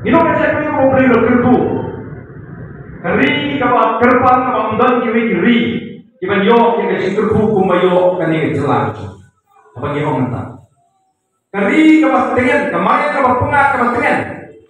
Ino macam ni kau beri kerbu. Kari kau kerpan kau amdan kiwi kiri. Kiban yo yang kasi kerbu kumayo kani kejelang. Apa kau mentah? Kari kau tengen, kemana kau pengat kau tengen.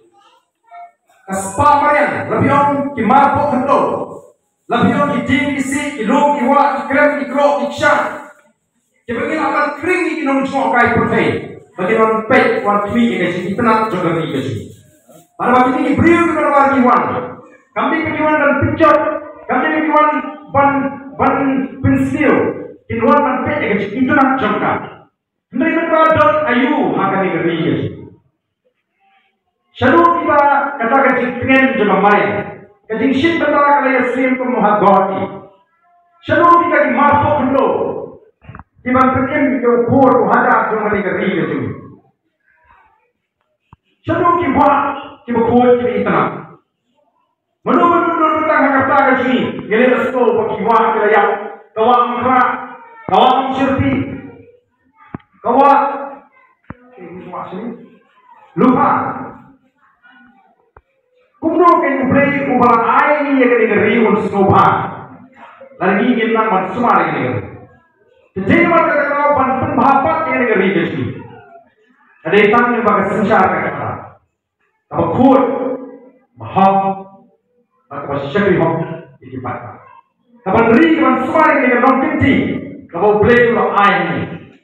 Kaspa marian, labion kimarpo kendo. Labion kiting kisi, kilung kiwa, kikrem, kikro, kikshan. Kibagin akan kering ikinong semua kai protein. Bagaimana pek wan tui kasi itenat juga ni kasi. Para waktu ini beriu kepada wargiwan. Kami kejiwan dan picot. Kami kejiwan ban pensil. Kinuan ban pek kasi itenat jangka. Mereka don ayu akan negeri kasi. Selalu kita katakan pengen juga main. Kajing shit benda kalau Islam ko muhagati. Selalu kita di mafok lo. Di bantuin yo por hada jong ni negeri kasi. Selalu kita buat kita itana. Menurut tentang kata kasi, gele resto pakiwa kaya kawang kra, kawang sirpi. Kawang lupa. Kumno kay kublay ubang ay niya kay negeri un snoba. Lagi gimna matsuma lagi negeri. Jadi mata kata ban pembahapat kay negeri kasi. Ada itang yung baga sensyar kata. Apa kuat mahal atau syakri hok ikipat. Kapan negeri kapan semua negeri non pinti. Kapan boleh ulah ay ni.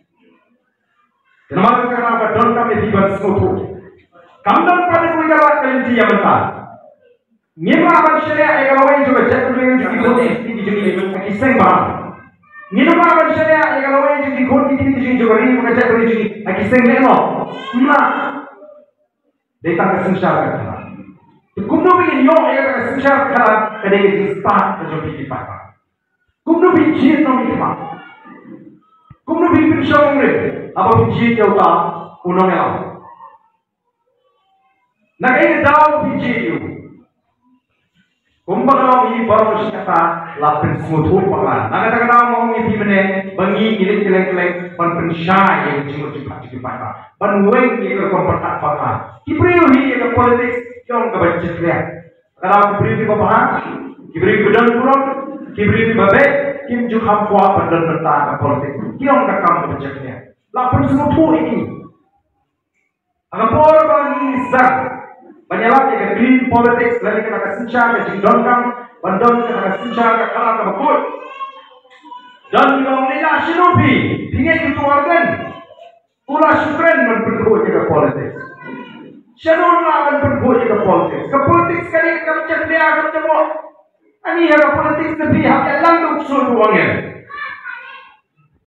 Kenapa kerana don kami tiba snotu. Kamdan pada kuigawa kelinci yang mentah. Nima aban syariah egalawai juga jatuh dengan jadi kodi jadi kiseng bang. Nima aban syariah egalawai jadi kodi jadi juga ri maka jatuh jadi kiseng leno. Na. Data kesensyar kata. Kumno bikin yo ega kesensyar kata kada jadi start kejoki dipaka. Kumno bikin no mikma. Kumno bikin syamre. Apa bikin yo ta unong ela. Nagai daw bikin yo. Kumbaga ini baru kata lapin semutur paklan. Nakata-kata mau ngipi mene bangi ilik keleng-keleng ban pensyai yang cinggur cipat pada. Ban weng ini kompetak paklan. Kibriu hi ke politik yang kebancet lihat. Kalau kibriu di bapak, kibriu bedan kurang, kibriu di babek, kim juga hampa badan mentah ke politik. Kiong ke kamu kebancet lihat. Lapin semutur ini. Agak orang ini zat. Banyak yang green politics lagi kena kesensyar ke jingdongkang, bandon kena kesensyar ke kalah ke bekut. Dan kalau nila sinupi, ingin itu organ, pula syukran berbentuk ke politics. Siapa akan berbentuk ke politics? Ke politics sekali kamu cek dia akan cemok. Ani yang politik lebih hak yang langsung suruh uangnya.